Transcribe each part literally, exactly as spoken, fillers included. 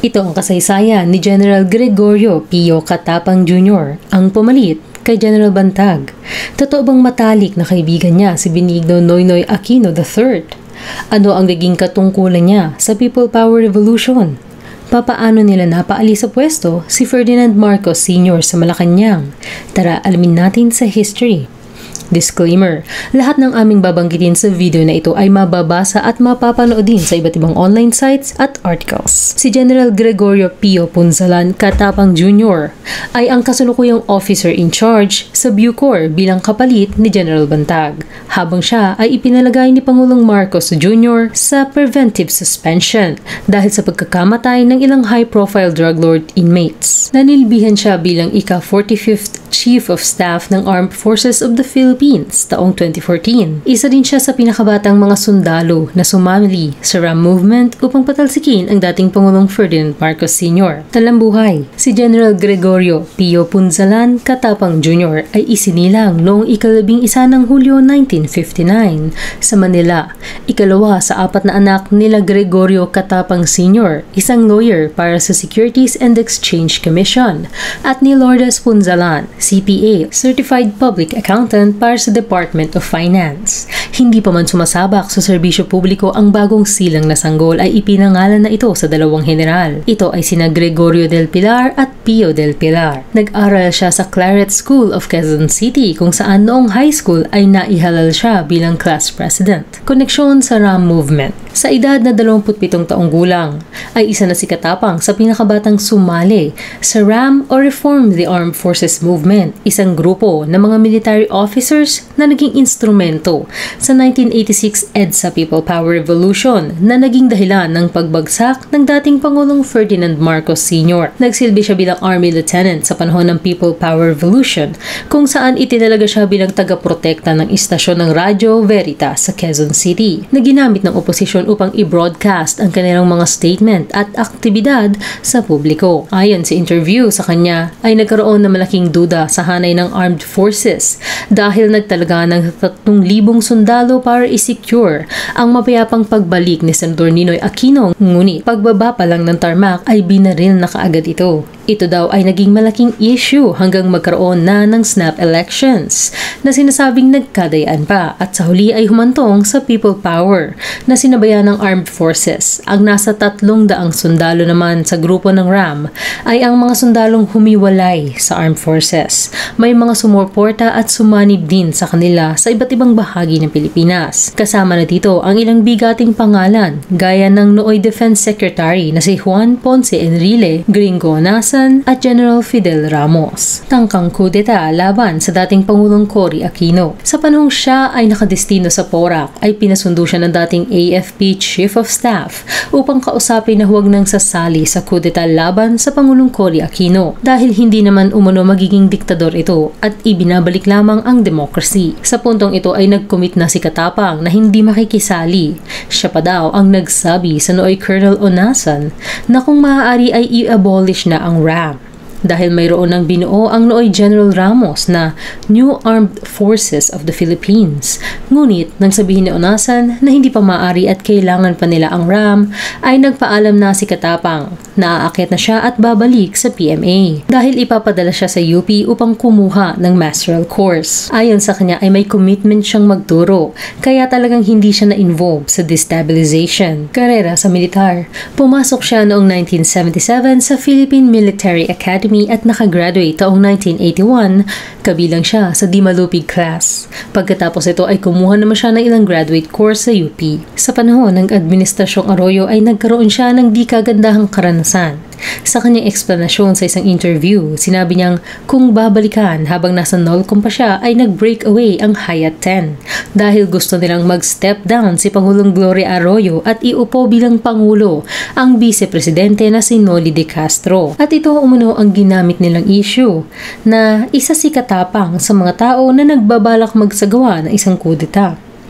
Ito ang kasaysayan ni General Gregorio Pio Catapang Junior, ang pumalit kay General Bantag. Totoo bang matalik na kaibigan niya si Benigno Noynoy Aquino the third? Ano ang naging katungkulan niya sa People Power Revolution? Papaano nila napaalis sa pwesto si Ferdinand Marcos Senior sa Malacanang? Tara, alamin natin sa history. Disclaimer, lahat ng aming babanggitin sa video na ito ay mababasa at mapapanood din sa iba't ibang online sites at articles. Si General Gregorio Pio Punzalan Catapang Junior ay ang kasalukuyang officer in charge sa Bucor bilang kapalit ni General Bantag, habang siya ay ipinalagay ni Pangulong Marcos Junior sa preventive suspension dahil sa pagkakamatay ng ilang high-profile drug lord inmates. Nanilbihan siya bilang ika-forty-fifth Chief of Staff ng Armed Forces of the Philippines taong twenty fourteen. Isa din siya sa pinakabatang mga sundalo na sumali sa RAM movement upang patalsikin ang dating Pangulong Ferdinand Marcos Senior Talambuhay, si General Gregorio Pio Punzalan Catapang Junior ay isinilang noong ikalabing isa ng Hulyo nineteen fifty-nine sa Manila. Ikalawa sa apat na anak nila Gregorio Catapang Senior, isang lawyer para sa Securities and Exchange Commission, at ni Lourdes Punzalan, C P A, Certified Public Accountant para sa Department of Finance. Hindi pa man sumasabak sa serbisyo publiko ang bagong silang na sanggol ay ipinangalan na ito sa dalawang general. Ito ay sina Gregorio del Pilar at Pio del Pilar. Nag-aral siya sa Claret School of Quezon City kung saan noong high school ay naihalal siya bilang class president. Koneksyon sa RAM movement. Sa edad na dalawampu't pitong taong gulang, ay isa na si Catapang sa pinakabatang sumali sa RAM o Reform the Armed Forces Movement, isang grupo ng mga military officers na naging instrumento sa nineteen eighty-six EDSA People Power Revolution na naging dahilan ng pagbagsak ng dating Pangulong Ferdinand Marcos Senior Nagsilbi siya bilang Army Lieutenant sa panahon ng People Power Revolution, kung saan itinalaga siya bilang tagaprotekta ng istasyon ng Radyo Veritas sa Quezon City na ginamit ng oposisyon upang i-broadcast ang kanilang mga statement at aktibidad sa publiko. Ayon sa interview sa kanya, ay nagkaroon ng malaking duda sa hanay ng armed forces dahil nagtalaga ng tatlong libong sundalo para i-secure ang mapayapang pagbalik ni Senador Noynoy Aquino, ngunit pagbaba pa lang ng tarmac ay binaril na kaagad ito. Ito daw ay naging malaking issue hanggang magkaroon na ng snap elections na sinasabing nagkadayaan pa, at sa huli ay humantong sa people power na sinabayan ng armed forces. Ang nasa tatlong daang sundalo naman sa grupo ng RAM ay ang mga sundalong humiwalay sa armed forces. May mga sumuporta at sumanib din sa kanila sa iba't ibang bahagi ng Pilipinas. Kasama na dito ang ilang bigating pangalan gaya ng nooy Defense Secretary na si Juan Ponce Enrile, Gringo Nasa at General Fidel Ramos. Tangkang kudeta laban sa dating Pangulong Cory Aquino. Sa panahong siya ay nakadestino sa Porac, ay pinasundo siya ng dating A F P Chief of Staff upang kausapin na huwag nang sasali sa kudeta laban sa Pangulong Cory Aquino dahil hindi naman umano magiging diktador ito at ibinabalik lamang ang democracy. Sa puntong ito ay nag-commit na si Catapang na hindi makikisali. Siya pa daw ang nagsabi sa nooy Colonel Onasan na kung maaari ay i-abolish na ang RAM dahil mayroon ng binuo ang nooy General Ramos na New Armed Forces of the Philippines. Ngunit nang sabihin ni Onasan na hindi pa maaari at kailangan pa nila ang RAM, ay nagpaalam na si Catapang na aakyat na siya at babalik sa P M A dahil ipapadala siya sa U P upang kumuha ng masteral course. Ayon sa kanya ay may commitment siyang magturo, kaya talagang hindi siya na-involve sa destabilization. Karera sa militar. Pumasok siya noong nineteen seventy-seven sa Philippine Military Academy at nakagraduate taong nineteen eighty-one, kabilang siya sa Di Malupig class. Pagkatapos ito ay kumuha naman siya ng ilang graduate course sa U P. Sa panahon ng Administrasyong Arroyo ay nagkaroon siya ng di kagandahang karanasan. Sa kanyang eksplanasyon sa isang interview, sinabi niyang kung babalikan habang nasa Nolcom pa siya ay nag-break away ang Hayat ten dahil gusto nilang mag-step down si Pangulong Gloria Arroyo at iupo bilang Pangulo ang Vice-Presidente na si Noli de Castro. At ito umano ang ginamit nilang issue na isa si Catapang sa mga tao na nagbabalak magsagawa ng isang kudeta.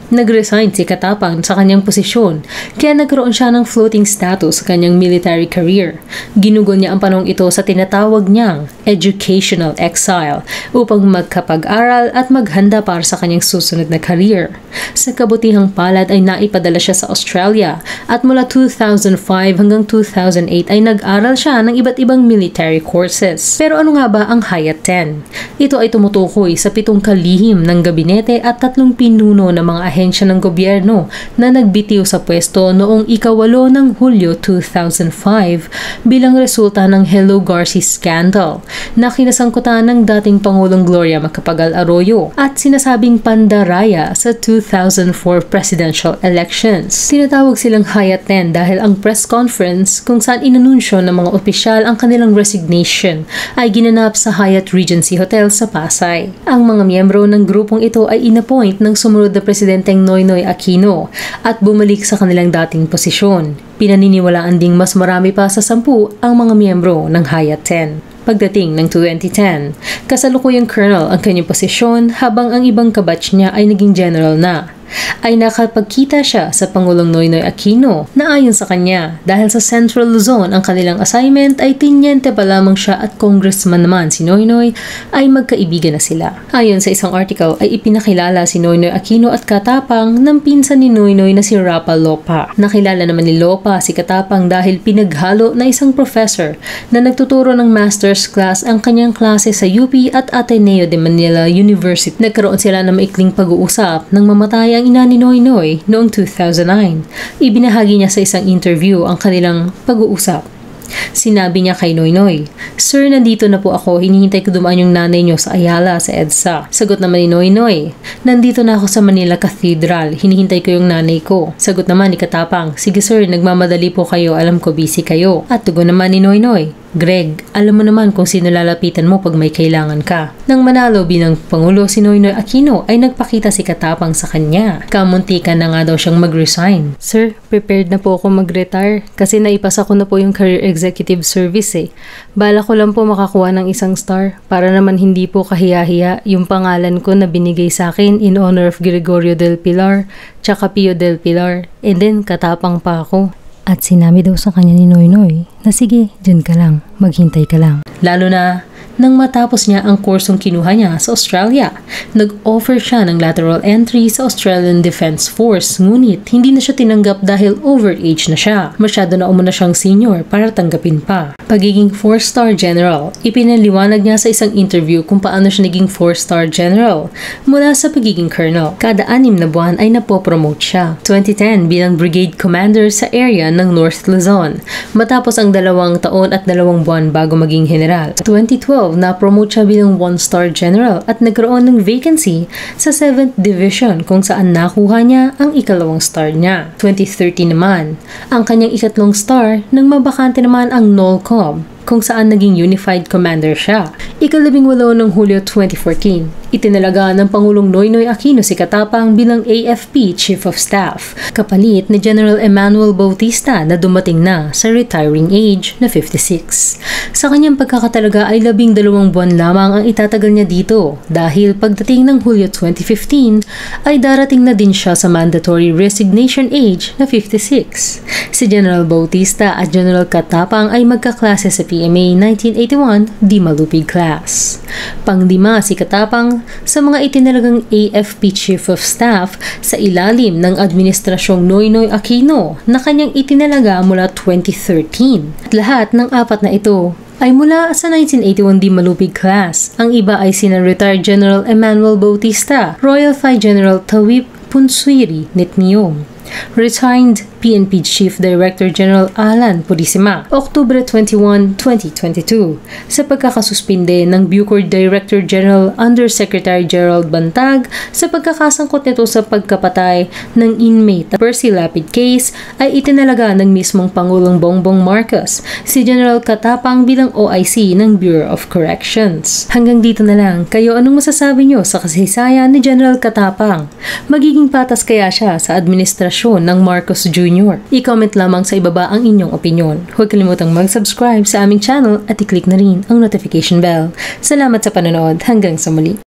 Nag-resign si Catapang sa kanyang posisyon kaya nagkaroon siya ng floating status sa kanyang military career. Ginugol niya ang panahong ito sa tinatawag niyang educational exile upang magkapag-aral at maghanda para sa kanyang susunod na career. Sa kabutihang palad ay naipadala siya sa Australia at mula two thousand five hanggang two thousand eight ay nag-aral siya ng iba't ibang military courses. Pero ano nga ba ang Hayat ten? Ito ay tumutukoy sa pitong kalihim ng gabinete at tatlong pinuno ng mga ahensya ng gobyerno na nagbitiw sa pwesto noong ikawalo ng Hulyo two thousand five bilang resulta ng Hello Garci scandal na kinasangkutan ng dating Pangulong Gloria Macapagal-Arroyo at sinasabing pandaraya sa two thousand four presidential elections. Tinatawag silang Hayat ten dahil ang press conference kung saan inanunsyo ng mga opisyal ang kanilang resignation ay ginanap sa Hyatt Regency Hotel sa Pasay. Ang mga miyembro ng grupong ito ay inappoint ng sumunod na presidenteng Noynoy Aquino at bumalik sa kanilang dating posisyon. Pinaniniwalaan ding mas marami pa sa sampu ang mga miyembro ng Hayat ten. Pagdating ng twenty ten, kasalukuyang colonel ang kanyang posisyon habang ang ibang kabatch niya ay naging general na. Ay nakapagkita siya sa Pangulong Noynoy Aquino na ayon sa kanya dahil sa Central Luzon ang kanilang assignment ay tinyente pa lamang siya at congressman naman si Noynoy ay magkaibigan na sila. Ayon sa isang article ay ipinakilala si Noynoy Aquino at Catapang ng pinsan ni Noynoy na si Rapa Lopa. Nakilala naman ni Lopa si Catapang dahil pinaghalo na isang professor na nagtuturo ng master's class ang kanyang klase sa U P at Ateneo de Manila University. Nagkaroon sila ng maikling pag-uusap nang mamatay ang ina ni Noynoy noong two thousand nine. Ibinahagi niya sa isang interview ang kanilang pag-uusap. Sinabi niya kay Noynoy, "Sir, nandito na po ako. Hinihintay ko dumaan yung nanay niyo sa Ayala sa EDSA." Sagot naman ni Noynoy, "Nandito na ako sa Manila Cathedral. Hinihintay ko yung nanay ko." Sagot naman ni Catapang, "Sige sir, nagmamadali po kayo. Alam ko busy kayo." At tugon naman ni Noynoy, "Greg, alam mo naman kung sino lalapitan mo pag may kailangan ka." Nang manalo bilang Pangulo si Noynoy Aquino ay nagpakita si Catapang sa kanya. Kamuntikan na nga daw siyang mag-resign. "Sir, prepared na po ako mag-retire kasi naipasa ko na po yung career executive service eh. Bala ko lang po makakuha ng isang star para naman hindi po kahiya-hiya yung pangalan ko na binigay sa akin in honor of Gregorio del Pilar tsaka Pio del Pilar and then Catapang pa ako." At sinabi daw sa kanya ni Noynoy na sige, dyan ka lang, maghintay ka lang. Lalo na nang matapos niya ang kursong kinuha niya sa Australia. Nag-offer siya ng lateral entry sa Australian Defence Force ngunit hindi na siya tinanggap dahil overage na siya. Masyado na umuna siyang senior para tanggapin pa. Pagiging four-star general, ipinaliwanag niya sa isang interview kung paano siya naging four-star general mula sa pagiging colonel. Kada anim na buwan ay napopromote siya. twenty ten bilang brigade commander sa area ng North Luzon matapos ang dalawang taon at dalawang buwan bago maging general. twenty twelve na-promote siya bilang one-star general at nagkaroon ng vacancy sa seventh Division kung saan nakuha niya ang ikalawang star niya. twenty thirteen naman, ang kanyang ikatlong star nang mabakante naman ang NOLCOM kung saan naging Unified Commander siya. Ikalabing walo ng Hulyo twenty fourteen, itinalaga ng Pangulong Noynoy Aquino si Catapang bilang A F P Chief of Staff, kapalit ni General Emmanuel Bautista na dumating na sa retiring age na fifty-six. Sa kanyang pagkakatalaga ay labing dalawang buwan lamang ang itatagal niya dito dahil pagdating ng Hulyo twenty fifteen ay darating na din siya sa mandatory resignation age na fifty-six. Si General Bautista at General Catapang ay magkaklase sa P M A nineteen eighty-one Di Malupig class. Panglima si Catapang sa mga itinalagang A F P Chief of Staff sa ilalim ng Administrasyong Noynoy Aquino na kanyang itinalaga mula twenty thirteen. At lahat ng apat na ito ay mula sa nineteen eighty-one Di Malupig class. Ang iba ay sina Retired General Emmanuel Bautista, Royal Flight General Tawip Punswiri Nitniom, Retired P N P Chief Director General Alan Purisima, October twenty-first, twenty twenty-two, sa pagkakasuspinde ng Bucor Director General Undersecretary Gerald Bantag sa pagkakasangkot nito sa pagkapatay ng inmate. Percy Lapid case ay itinalaga ng mismong Pangulong Bongbong Marcos si General Catapang bilang O I C ng Bureau of Corrections. Hanggang dito na lang, kayo anong masasabi nyo sa kasaysayan ni General Catapang? Magiging patas kaya siya sa administrasyon ng Marcos Junior? I-comment lamang sa ibaba ang inyong opinyon. Huwag kalimutang mag-subscribe sa aming channel at i-click na rin ang notification bell. Salamat sa panonood. Hanggang sa muli.